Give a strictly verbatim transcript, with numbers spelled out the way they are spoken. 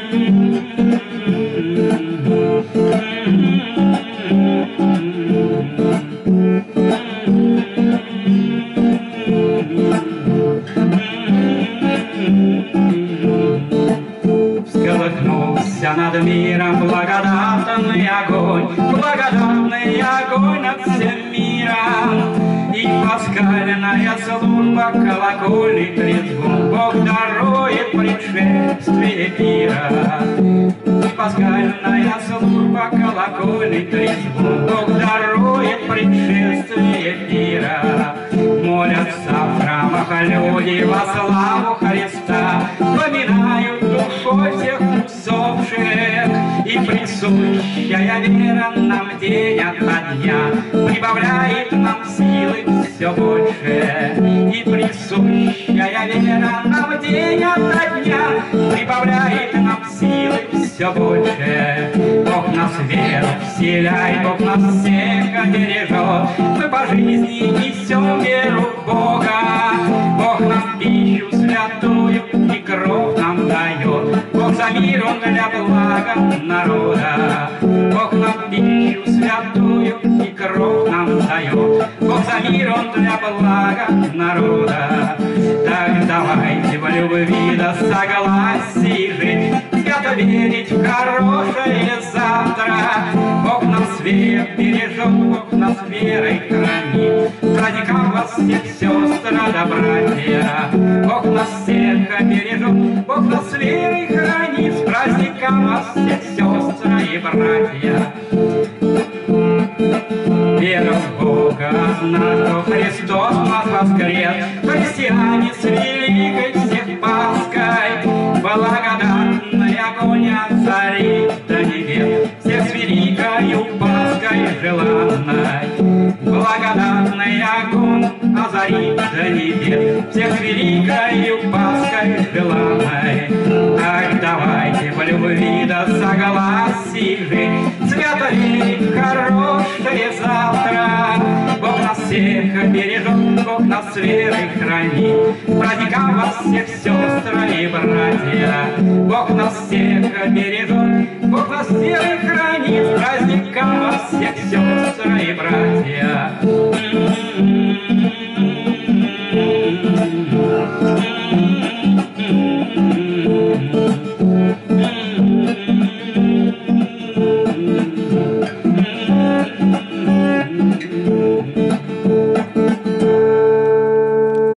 Всколыхнулся над миром благодатный огонь, благодатный огонь над всем миром. И пасхальная служба колокольный трезвон Бог дарует предшествие пира. И пасхальная служба колокольный трезвон Бог дарует предшествие пира. Молятся в храмах люди во славу Христа, поминают душой всех усопших, и присущая вера нам день ото дня прибавляет нам силы все больше. И присущая вера нам день ото дня прибавляет нам силы все больше. Бог нас веру вселяет, Бог нас всех бережет, мы по жизни несем веру в Бога. Бог нам пищу святую и кровь нам дает, Бог за мир, Он для блага народа. Бог нам пищу святую и кровь нам дает, Бог за мир, Он для блага народа. Так давайте в любви да согласии жить, свято верить в хорошее завтра. Бог нас верой бережет, Бог нас верой хранит. Праздником вас всех, сестры да братья, Бог нас всех бережет, Бог нас верой хранит. С праздником вас всех, сестры и братья. Вера в Бога одна, что Христос нас воскрес, христиане с великой всех Пасхой, благодатный огонь озарит до небес, всех с великою Пасхой желанной. Благодатный огонь озарит до небес, всех с великою Пасхой желанной. Так давайте в любви да согласии жить, свято верить в хорошее завтра. Бог нас всех бережет, Бог нас верой хранит. Праздником вас всех, сестры и братья, Бог нас всех бережет, Бог нас верой хранит. Праздником вас всех, сестры и братья.